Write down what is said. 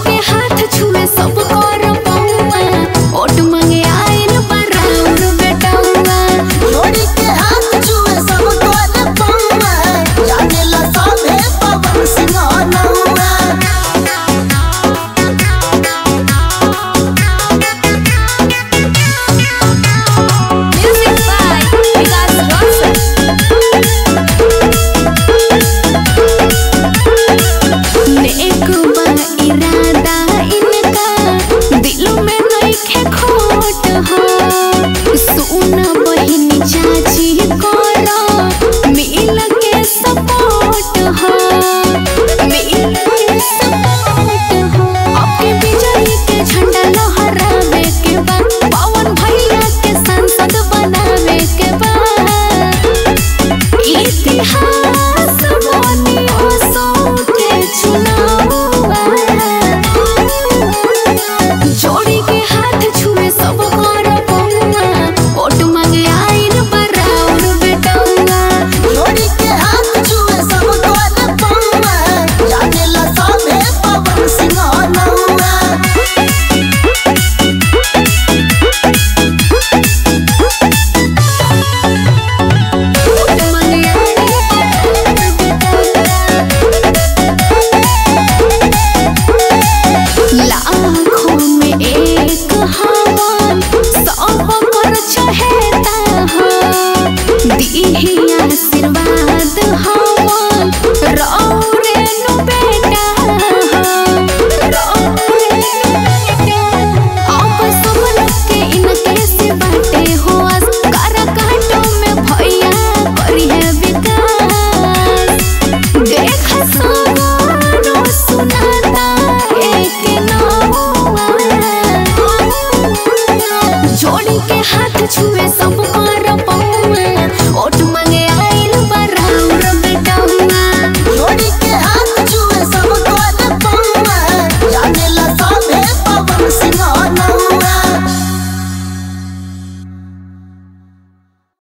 के हाथ छुए सब कर पौआ ओट मांगे आइन बराउर बेटौआ जोड़ी के हाथ छुए सब कर पौआ जाने ला सभे पवन सिंह नौआ आशीर्वाद हवन रौरे नु बेटा अब सब लोग के इनके से बाटे हो कारा काटो में भैया करी है विकास देख सगरो सुनाता एक नौआ जोड़ी के हाथ छुए सब